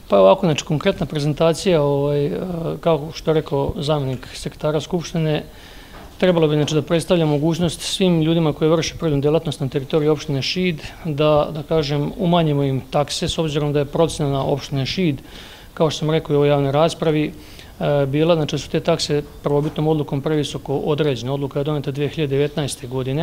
Pa ovako, znači konkretna prezentacija, kao što je rekao zamjenik sekretara Skupštine, trebalo bi da predstavlja mogućnost svim ljudima koji vrše privrednu djelatnost na teritoriji opštine Šid da kažem, umanjimo im takse, s obzirom da je procena opštine Šid, kao što sam rekao i u ovoj javnoj raspravi, bila, znači su te takse prvobitnom odlukom previsoko određene. Odluka je doneta 2019. godine.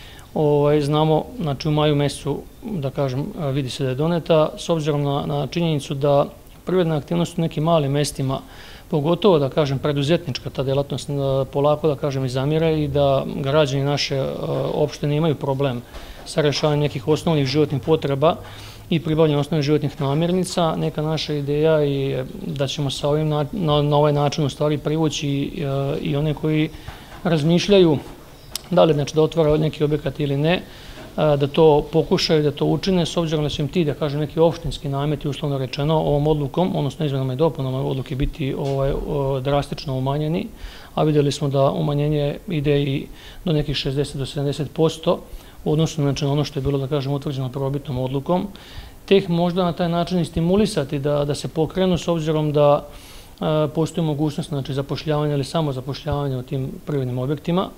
Znamo, znači u maju mjesecu, da kažem, vidi se da je doneta, s obzirom na činjenicu da privredna aktivnost u nekim malim mjestima, pogotovo, da kažem, preduzetnička ta djelatnost polako, da kažem, i zamira i da građani naše opštine imaju problem sa rješavanjem nekih osnovnih životnih potreba i pribavljanjem osnovnih životnih namirnica. Neka naša ideja je da ćemo sa ovim na ovaj način u stvari privući i one koji razmišljaju da li znači da otvara neki objekat ili ne, da to pokušaju, da to učine, s obzirom da su im ti, da kažem, neki opštinski nameti, uslovno rečeno, ovom odlukom, odnosno izmenama i dopunama odluke biti drastično umanjeni, a vidjeli smo da umanjenje ide i do nekih 60 do 70% u odnosu na ono što je bilo, da kažem, utvrđeno prvobitnom odlukom, te ih možda na taj način i stimulisati da se pokrenu, s obzirom da postoji mogućnost zapošljavanja ili samozapošljavanja u tim privrednim objektima.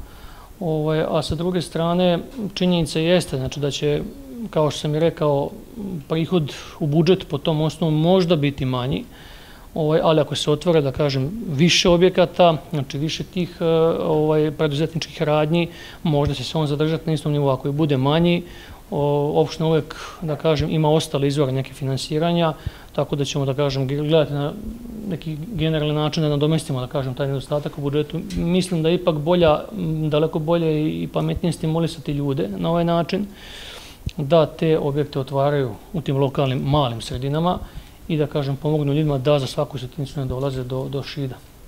A sa druge strane, činjenica jeste da će, kao što sam i rekao, prihod u budžet po tom osnovu možda biti manji, ali ako se otvore, da kažem, više objekata, znači više tih preduzetničkih radnji, možda će se on zadržati na istom nivou. Ako i bude manji, opština uvek, da kažem, ima ostale izvore neke finansiranja, tako da ćemo, da kažem, gledati na neki generalni način da nadomestimo, da kažem, taj nedostatak u budžetu. Mislim da je ipak daleko bolje i pametnije stimulisati ljude na ovaj način, da te objekte otvaraju u tim lokalnim malim sredinama i da, kažem, pomognu ljudima da za svaku sitnicu ne dolaze do Šida.